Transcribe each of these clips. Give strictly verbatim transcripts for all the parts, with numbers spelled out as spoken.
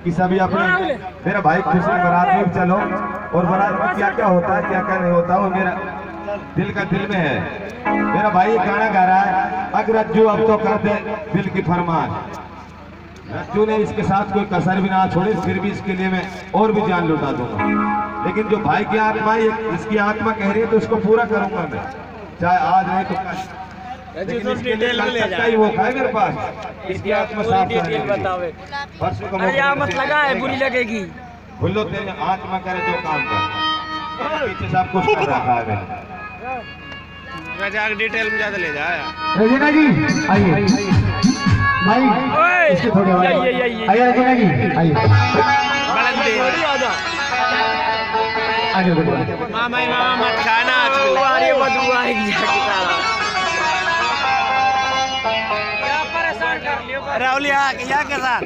कि सभी अपने मेरा भाई खुश है, बारात में चलो। और बारात में क्या क्या होता है क्या क्या नहीं होता वो मेरा दिल का दिल में है। मेरा भाई गाना गा रहा है, अगर रज्जू अब तो कर दे दिल की फरमान। रज्जू ने इसके साथ कोई कसर भी ना छोड़े, फिर भी इसके लिए मैं और भी जान लुटा दूंगा। लेकिन जो भाई की आत्मा इसकी आत्मा कह रही है तो इसको पूरा करूंगा मैं, चाहे आज नहीं तो कल। लेकिन इसके लिए कल तक का ही वो है मेरे पास, इसकी आत्मा साफ बतावे। परसों का मत लगा है, बुरी लगेगी। भूलो तेरे आत्मा करे जो काम कर, पीछे सब कुछ कर रखा है मैंने। जाकर डिटेल में ज्यादा ले जाए। रजीना जी आइए भाई, इसके थोड़े आइए रजीना जी आइए आगे मामा मामा मत खाना, अरे बदबू आएगी क्या परेशान कर लियो राहुल यहाँ यहाँ के साथ।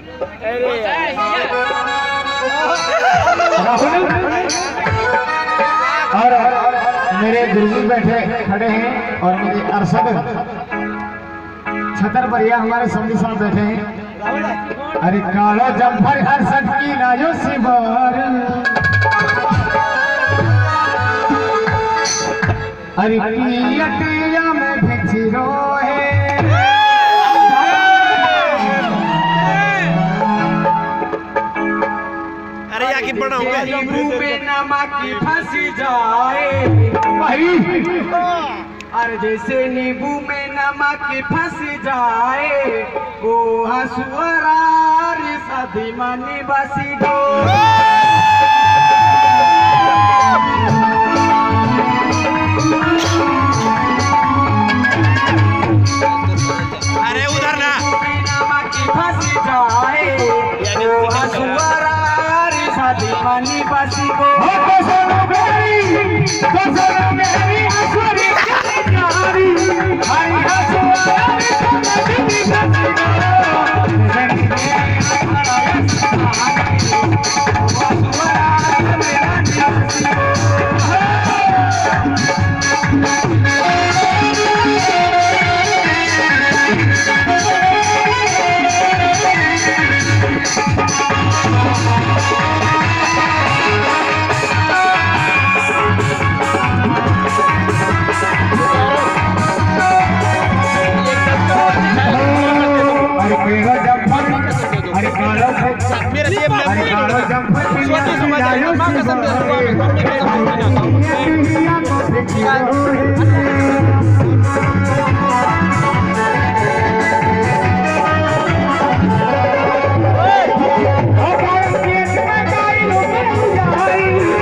और मेरे गुरुजी बैठे खड़े हैं और मेरे अरशद छतर परिया हमारे समझी साहब बैठे हैं। अरे कालो जम्फर अरशद की नायो सिवार, अरे पियटिया में भिक्षिरो है। अरे यहाँ की बड़ा होगा नींबू में नमक की फंसी जाए भाई, अरे जैसे नींबू में नमक की फंसी जाए, ओ हसुआरा सदी मनी बसी गो। अरे उधर ना नमक की फंसी जाए, ओ हसुआरा सदी मनी बसी गो। मेरा